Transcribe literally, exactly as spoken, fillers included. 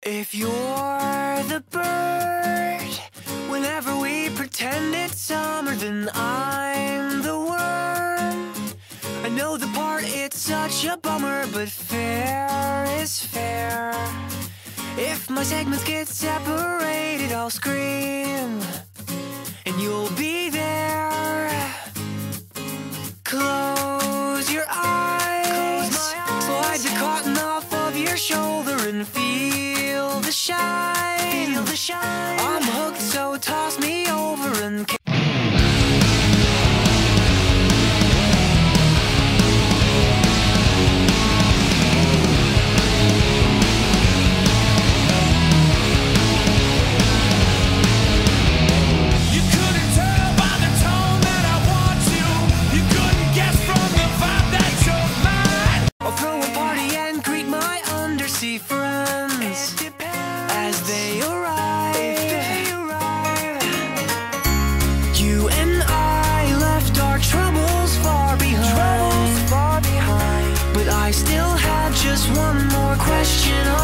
If you're the bird, whenever we pretend it's summer, then I'm the worm. I know the part, it's such a bummer, but fair is fair. If my segments get separated, I'll scream, and you'll be there. Close your eyes, slide the cotton off of your shoulder and feel the shine. Feel the shine. I'm hooked, so toss me over and friends as they arrive. You and I left our troubles far behind, but I still have just one more question